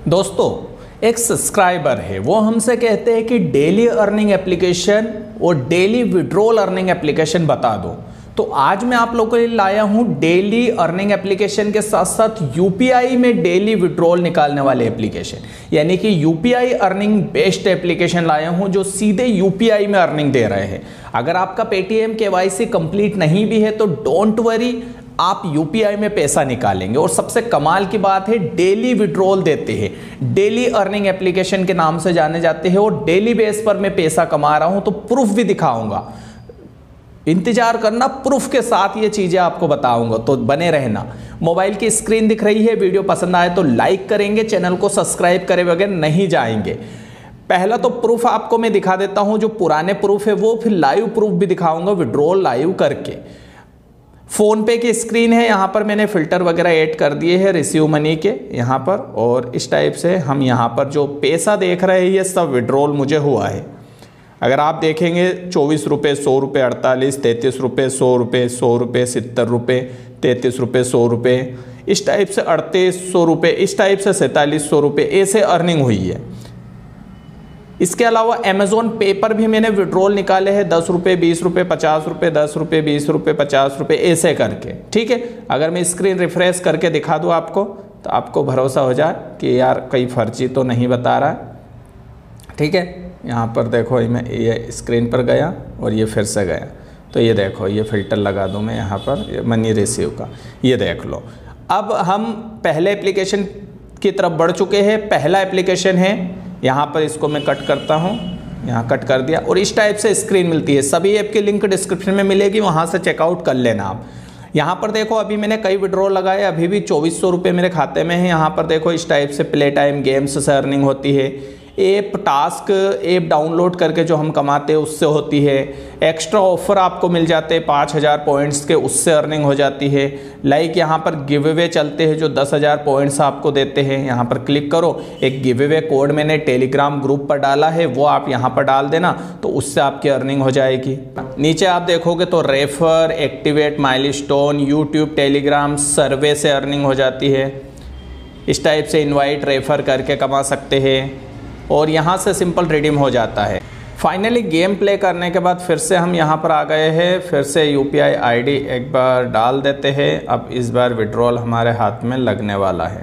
दोस्तों, एक सब्सक्राइबर है, वो हमसे कहते हैं कि डेली अर्निंग एप्लीकेशन और डेली विड्रॉल अर्निंग एप्लीकेशन बता दो। तो आज मैं आप लोगों के लिए लाया हूं डेली अर्निंग एप्लीकेशन के साथ साथ यूपीआई में डेली विड्रॉल निकालने वाले एप्लीकेशन, यानी कि यूपीआई अर्निंग बेस्ड एप्लीकेशन लाया हूं जो सीधे यूपीआई में अर्निंग दे रहे हैं। अगर आपका पेटीएम केवाईसी कंप्लीट नहीं भी है तो डोंट वरी, आप यूपीआई में पैसा निकालेंगे। और सबसे कमाल की बात है, डेली विड्रॉल देते हैं, डेली अर्निंग एप्लीकेशन के नाम से जाने जाते हैं और डेली बेस पर मैं पैसा कमा रहा हूं, तो प्रूफ भी दिखाऊंगा। इंतजार करना, प्रूफ के साथ ये चीजें आपको बताऊंगा, तो बने रहना। मोबाइल की स्क्रीन दिख रही है, वीडियो पसंद आए तो लाइक करेंगे, चैनल को सब्सक्राइब करे बगैर नहीं जाएंगे। पहला तो प्रूफ आपको मैं दिखा देता हूं, जो पुराने प्रूफ है वो, फिर लाइव प्रूफ भी दिखाऊंगा विड्रॉल लाइव करके। फोन पे की स्क्रीन है, यहाँ पर मैंने फिल्टर वगैरह ऐड कर दिए हैं रिसीव मनी के यहाँ पर, और इस टाइप से हम यहाँ पर जो पैसा देख रहे हैं ये सब विड्रॉल मुझे हुआ है। अगर आप देखेंगे 24 रुपये, 100 रुपये, 48, 33 रुपये, 100 रुपये, 100 रुपये, 70 रुपये, 33 रुपये, 100 रुपये, इस टाइप से 3800 रुपये, इस टाइप से 4700 रुपये, ऐसे अर्निंग हुई है। इसके अलावा अमेजोन पे पर भी मैंने विड्रॉल निकाले हैं, 10 रुपये, 20 रुपये, 50 रुपये, 10 रुपये, 20 रुपये, 50 रुपये, ऐसे करके। ठीक है, अगर मैं स्क्रीन रिफ्रेश करके दिखा दूँ आपको, तो आपको भरोसा हो जाए कि यार कहीं फर्जी तो नहीं बता रहा है। ठीक है, यहाँ पर देखो, मैं ये स्क्रीन पर गया और ये फिर से गया, तो ये देखो, ये फ़िल्टर लगा दूँ मैं यहाँ पर मनी रिसीव का, ये देख लो। अब हम पहले एप्लीकेशन की तरफ बढ़ चुके हैं। पहला एप्लीकेशन है, यहाँ पर इसको मैं कट करता हूँ, यहाँ कट कर दिया, और इस टाइप से स्क्रीन मिलती है। सभी ऐप की लिंक डिस्क्रिप्शन में मिलेगी, वहाँ से चेकआउट कर लेना आप। यहाँ पर देखो, अभी मैंने कई विड्रॉल लगाए, अभी भी 2400 रुपये मेरे खाते में है। यहाँ पर देखो, इस टाइप से प्ले टाइम गेम्स से अर्निंग होती है। ऐप टास्क ऐप डाउनलोड करके जो हम कमाते हैं उससे होती है। एक्स्ट्रा ऑफर आपको मिल जाते हैं 5000 पॉइंट्स के, उससे अर्निंग हो जाती है। लाइक यहाँ पर गिव अवे चलते हैं जो 10,000 पॉइंट्स आपको देते हैं। यहाँ पर क्लिक करो, एक गिव अवे कोड मैंने टेलीग्राम ग्रुप पर डाला है, वो आप यहाँ पर डाल देना, तो उससे आपकी अर्निंग हो जाएगी। नीचे आप देखोगे तो refer, activate milestone, YouTube, Telegram, survey से अर्निंग हो जाती है। इस टाइप से इन्वाइट, रेफर करके कमा सकते हैं, और यहाँ से सिंपल रिडीम हो जाता है। फाइनली गेम प्ले करने के बाद फिर से हम यहाँ पर आ गए हैं। फिर से यूपीआई आईडी एक बार डाल देते हैं। अब इस बार विड्रॉल हमारे हाथ में लगने वाला है।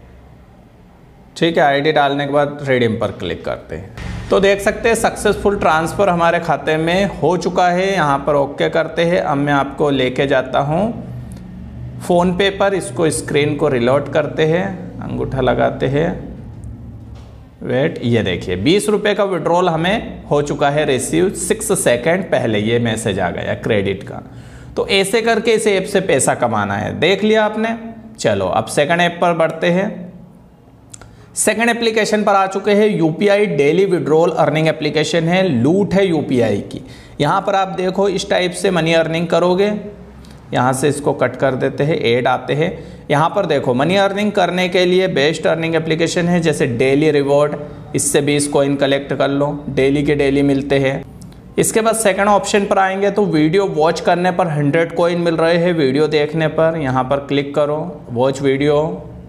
ठीक है, आईडी डालने के बाद रिडीम पर क्लिक करते हैं, तो देख सकते हैं सक्सेसफुल ट्रांसफ़र हमारे खाते में हो चुका है। यहाँ पर ओके करते हैं। अब मैं आपको लेके जाता हूँ फ़ोन पे पर। इसको स्क्रीन को रिलोड करते हैं, अंगूठा लगाते हैं, वेट, ये देखिए 20 रुपये का विड्रॉल हमें हो चुका है रिसीव 6 सेकंड पहले। ये मैसेज आ गया क्रेडिट का। तो ऐसे करके इस ऐप से पैसा कमाना है। देख लिया आपने। चलो अब सेकंड ऐप पर बढ़ते हैं। सेकंड एप्लीकेशन पर आ चुके हैं। UPI daily withdrawal earning application है, लूट है यूपीआई की। यहाँ पर आप देखो, इस टाइप से मनी अर्निंग करोगे। यहाँ से इसको कट कर देते हैं, ऐड आते हैं। यहाँ पर देखो, मनी अर्निंग करने के लिए बेस्ट अर्निंग एप्लीकेशन है, जैसे डेली रिवॉर्ड, इससे 20 कॉइन कलेक्ट कर लो, डेली के डेली मिलते हैं। इसके बाद सेकंड ऑप्शन पर आएंगे तो वीडियो वॉच करने पर 100 कॉइन मिल रहे हैं। वीडियो देखने पर यहाँ पर क्लिक करो, वॉच वीडियो।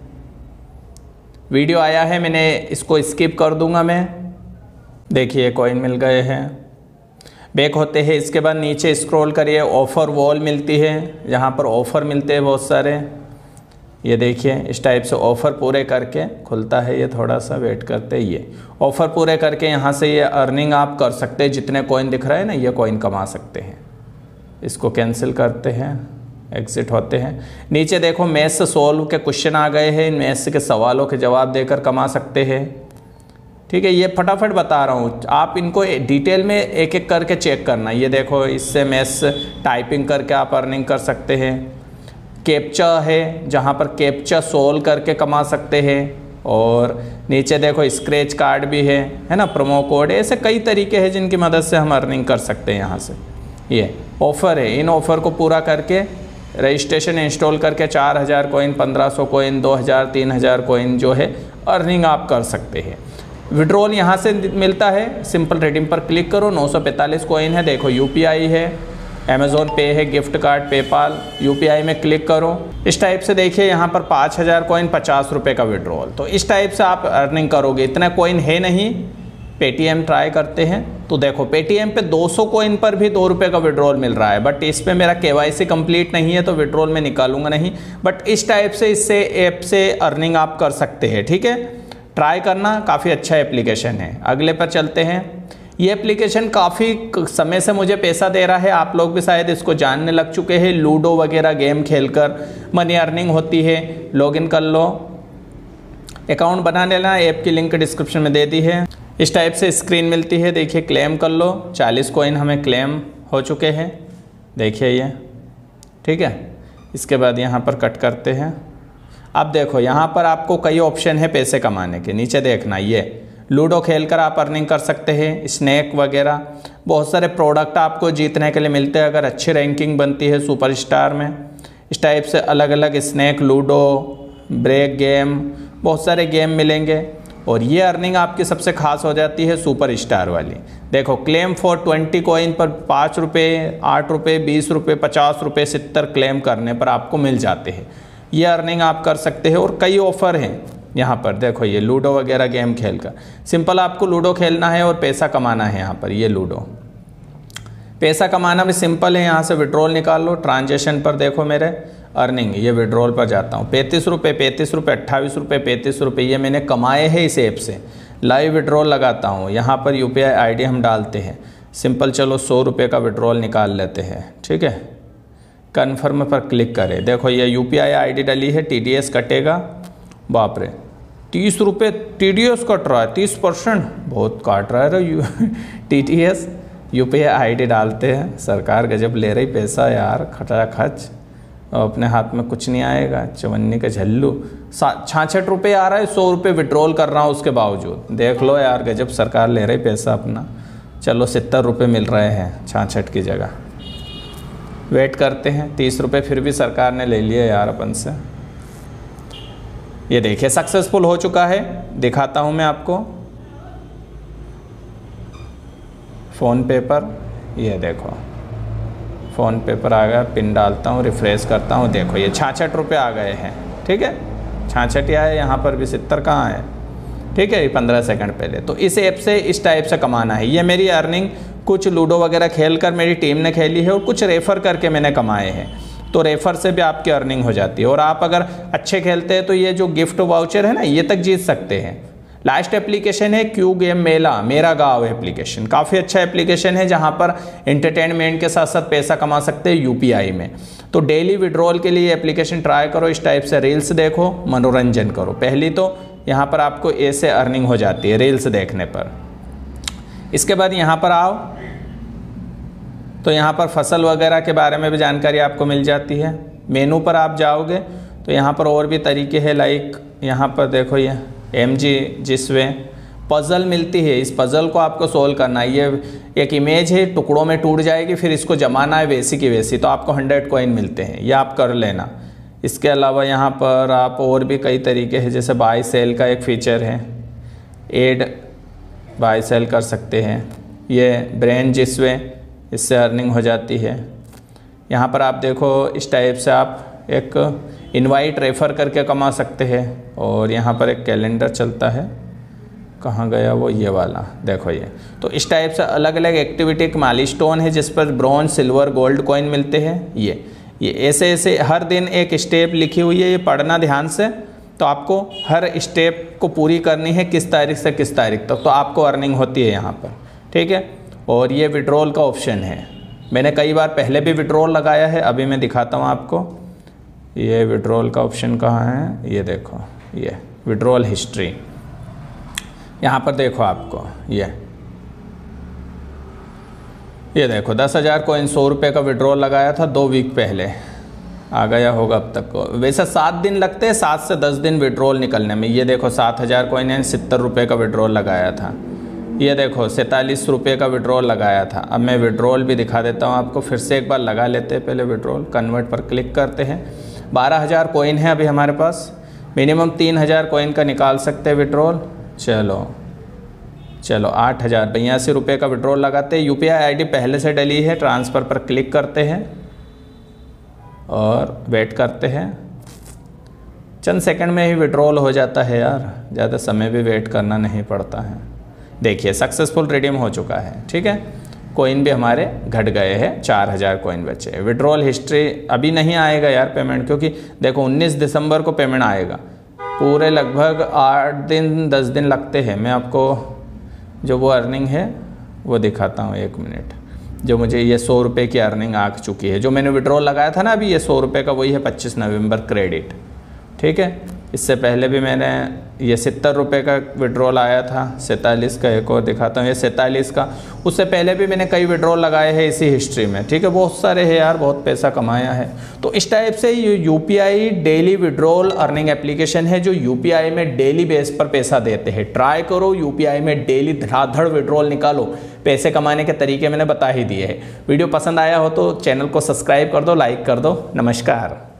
वीडियो आया है, मैंने इसको स्किप कर दूंगा मैं। देखिए कॉइन मिल गए हैं। बैक होते हैं। इसके बाद नीचे स्क्रॉल करिए, ऑफ़र वॉल मिलती है, यहाँ पर ऑफ़र मिलते हैं बहुत सारे। ये देखिए, इस टाइप से ऑफ़र पूरे करके खुलता है। ये थोड़ा सा वेट करते हैं। ये ऑफ़र पूरे करके यहाँ से ये अर्निंग आप कर सकते हैं। जितने कॉइन दिख रहे हैं ना, ये कॉइन कमा सकते हैं। इसको कैंसिल करते हैं, एग्ज़िट होते हैं। नीचे देखो, मैथ्स सोल्व के क्वेश्चन आ गए हैं। इन मैथ्स के सवालों के जवाब देकर कमा सकते हैं। ठीक है, ये फटाफट बता रहा हूँ, आप इनको डिटेल में एक एक करके चेक करना। ये देखो, इससे मैथ्स टाइपिंग करके आप अर्निंग कर सकते हैं। कैप्चा है, जहाँ पर कैप्चा सोल्व करके कमा सकते हैं। और नीचे देखो स्क्रैच कार्ड भी है ना, प्रोमो कोड, ऐसे कई तरीके हैं जिनकी मदद से हम अर्निंग कर सकते हैं। यहाँ से ये ऑफ़र है, इन ऑफ़र को पूरा करके रजिस्ट्रेशन इंस्टॉल करके 4000 कॉइन, 1500 कॉइन, 2000, 3000 कॉइन जो है अर्निंग आप कर सकते हैं। विड्रॉल यहाँ से मिलता है। सिंपल रिडीम पर क्लिक करो, 945 कॉइन है। देखो यूपीआई है, अमेज़ोन पे है, गिफ्ट कार्ड, पेपाल, यूपीआई में क्लिक करो। इस टाइप से देखिए यहाँ पर 5000 कॉइन 50 रुपये का विड्रॉल। तो इस टाइप से आप अर्निंग करोगे। इतना कॉइन है नहीं। पेटीएम ट्राई करते हैं तो देखो पेटीएम पे 200 कॉइन पर भी 2 रुपये का विड्रॉल मिल रहा है, बट इस पे मेरा केवाईसी कंप्लीट नहीं है तो विड्रॉल में निकालूंगा नहीं। बट इस टाइप से इससे ऐप से अर्निंग आप कर सकते हैं। ठीक है, ट्राई करना, काफ़ी अच्छा एप्लीकेशन है। अगले पर चलते हैं। ये एप्लीकेशन काफ़ी समय से मुझे पैसा दे रहा है, आप लोग भी शायद इसको जानने लग चुके हैं। लूडो वगैरह गेम खेलकर मनी अर्निंग होती है। लॉगिन कर लो, अकाउंट बना लेना, ऐप की लिंक डिस्क्रिप्शन में दे दी है। इस टाइप से स्क्रीन मिलती है, देखिए क्लेम कर लो। 40 कॉइन हमें क्लेम हो चुके हैं, देखिए ये। ठीक है, इसके बाद यहाँ पर कट करते हैं। अब देखो यहाँ पर आपको कई ऑप्शन है पैसे कमाने के। नीचे देखना, ये लूडो खेलकर आप अर्निंग कर सकते हैं, स्नैक वगैरह, बहुत सारे प्रोडक्ट आपको जीतने के लिए मिलते हैं अगर अच्छी रैंकिंग बनती है सुपरस्टार में। इस टाइप से अलग अलग स्नैक, लूडो, ब्रेक गेम, बहुत सारे गेम मिलेंगे। और ये अर्निंग आपकी सबसे खास हो जाती है सुपर स्टार वाली। देखो क्लेम फॉर 20 कॉइन पर 5 रुपये, 8 रुपये, 20 रुपये, 50 रुपये, 70 क्लेम करने पर आपको मिल जाते हैं। ये अर्निंग आप कर सकते हैं और कई ऑफ़र हैं यहाँ पर। देखो ये लूडो वगैरह गेम खेल कर, सिंपल आपको लूडो खेलना है और पैसा कमाना है। यहाँ पर ये लूडो पैसा कमाना भी सिंपल है। यहाँ से विड्रॉल निकाल लो। ट्रांजेक्शन पर देखो मेरे अर्निंग, ये विड्रॉल पर जाता हूँ। 35 रुपये, 35 रुपये, 28 रुपये, 35 रुपये, ये मैंने कमाए हैं इस ऐप से। लाइव विड्रॉल लगाता हूँ। यहाँ पर यूपीआई आईडी हम डालते हैं। सिंपल चलो 100 रुपये का विड्रॉल निकाल लेते हैं। ठीक है, कन्फर्म पर क्लिक करें। देखो ये यूपीआई आईडी डली है, टीडीएस कटेगा। बाप रे, 30 रुपये टीडीएस कट रहा है, 30%, बहुत काट रहा है टीडीएस। यूपीआई आईडी डालते हैं। सरकार गजब ले रही पैसा यार, खटा खच, और अपने हाथ में कुछ नहीं आएगा। चवन्नी का झल्लू। 66 रुपये आ रहा है, 100 रुपये विड्रॉल कर रहा हूँ उसके बावजूद। देख लो यार, गजब सरकार ले रही पैसा अपना। चलो 70 रुपये मिल रहे हैं 66 की जगह। वेट करते हैं। 30 रुपये फिर भी सरकार ने ले लिए यार अपन से। ये देखिए सक्सेसफुल हो चुका है, दिखाता हूँ मैं आपको। फ़ोन पे पर ये देखो, फ़ोन पे पर आ गया। पिन डालता हूँ, रिफ्रेश करता हूँ, देखो ये 66 रुपये आ गए हैं। ठीक है, 66 ही आए, यहाँ पर भी 70 कहाँ है। ठीक है, 15 सेकंड पहले। तो इस ऐप से इस टाइप से कमाना है। ये मेरी अर्निंग कुछ लूडो वगैरह खेल कर मेरी टीम ने खेली है और कुछ रेफ़र करके मैंने कमाए हैं। तो रेफ़र से भी आपकी अर्निंग हो जाती है। और आप अगर अच्छे खेलते हैं तो ये जो गिफ्ट वाउचर है ना, ये तक जीत सकते हैं। लास्ट एप्लीकेशन है क्यू गेम मेला, मेरा गाँव एप्लीकेशन। काफ़ी अच्छा एप्लीकेशन है जहाँ पर एंटरटेनमेंट के साथ साथ पैसा कमा सकते हैं यूपीआई में। तो डेली विड्रॉल के लिए एप्लीकेशन ट्राई करो। इस टाइप से रील्स देखो, मनोरंजन करो। पहली तो यहाँ पर आपको ऐसे अर्निंग हो जाती है रील्स देखने पर। इसके बाद यहाँ पर आओ तो यहाँ पर फसल वगैरह के बारे में भी जानकारी आपको मिल जाती है। मेनू पर आप जाओगे तो यहाँ पर और भी तरीके हैं, लाइक यहाँ पर देखो ये MG जिसमें पज़ल मिलती है। इस पज़ल को आपको सोल्व करना है। ये एक इमेज है, टुकड़ों में टूट जाएगी, फिर इसको जमाना है वैसी की वैसी, तो आपको 100 कॉइन मिलते हैं। ये आप कर लेना। इसके अलावा यहाँ पर आप और भी कई तरीके हैं, जैसे बाय सेल का एक फ़ीचर है, एड बाय सेल कर सकते हैं। ये ब्रेन जिसमें, इससे अर्निंग हो जाती है। यहाँ पर आप देखो इस टाइप से आप एक इनवाइट रेफ़र करके कमा सकते हैं। और यहाँ पर एक कैलेंडर चलता है, कहाँ गया वो, ये वाला देखो ये। तो इस टाइप से अलग अलग एक्टिविटी एक माइलस्टोन है जिस पर ब्रॉन्ज, सिल्वर, गोल्ड कॉइन मिलते हैं। ये ऐसे ऐसे हर दिन एक स्टेप लिखी हुई है, ये पढ़ना ध्यान से। तो आपको हर स्टेप को पूरी करनी है, किस तारीख से किस तारीख तक, तो आपको अर्निंग होती है यहाँ पर। ठीक है, और ये विड्रॉल का ऑप्शन है। मैंने कई बार पहले भी विड्रॉल लगाया है, अभी मैं दिखाता हूँ आपको। ये विड्रॉल का ऑप्शन कहाँ है, ये देखो, ये विड्रॉल हिस्ट्री। यहाँ पर देखो आपको ये देखो 10,000 कॉइन, 100 रुपये का विड्रॉल लगाया था 2 वीक पहले, आ गया होगा अब तक को। वैसे 7 दिन लगते हैं, 7 से 10 दिन विड्रॉल निकलने में। ये देखो 7,000 कॉइन है, 70 रुपये का विड्रॉल लगाया था। ये देखो 47 रुपये का विड्रॉल लगाया था। अब मैं विड्रॉल भी दिखा देता हूँ आपको, फिर से एक बार लगा लेते हैं पहले विड्रॉल। कन्वर्ट पर क्लिक करते हैं। 12,000 कॉइन है अभी हमारे पास। मिनिमम 3,000 कॉइन का निकाल सकते हैं विड्रॉल। चलो चलो 8,082 रुपये का विड्रॉल लगाते हैं। यूपीआई आईडी पहले से डली है, ट्रांसफ़र पर क्लिक करते हैं और वेट करते हैं। चंद सेकंड में ही विड्रॉल हो जाता है यार, ज़्यादा समय भी वेट करना नहीं पड़ता है। देखिए सक्सेसफुल रिडीम हो चुका है, ठीक है। कॉइन भी हमारे घट गए हैं, 4,000 कॉइन बचे। विड्रॉल हिस्ट्री अभी नहीं आएगा यार पेमेंट, क्योंकि देखो 19 दिसंबर को पेमेंट आएगा। पूरे लगभग 8 दिन 10 दिन लगते हैं। मैं आपको जो वो अर्निंग है वो दिखाता हूँ, 1 मिनट। जो मुझे ये 100 रुपये की अर्निंग आ चुकी है, जो मैंने विड्रॉल लगाया था ना अभी, ये 100 रुपये का वही है, 25 नवंबर क्रेडिट, ठीक है। इससे पहले भी मैंने ये 70 रुपये का विड्रॉल आया था, 47 का एक और दिखाता हूँ, ये 47 का। उससे पहले भी मैंने कई विड्रॉल लगाए हैं इसी हिस्ट्री में, ठीक है। बहुत सारे हैं यार, बहुत पैसा कमाया है। तो इस टाइप से ये UPI daily withdrawal earning application है, जो यूपीआई में डेली बेस पर पैसा देते हैं। ट्राई करो यूपीआई में डेली धड़ाधड़ विड्रॉल निकालो। पैसे कमाने के तरीके मैंने बता ही दिए हैं। वीडियो पसंद आया हो तो चैनल को सब्सक्राइब कर दो, लाइक कर दो। नमस्कार।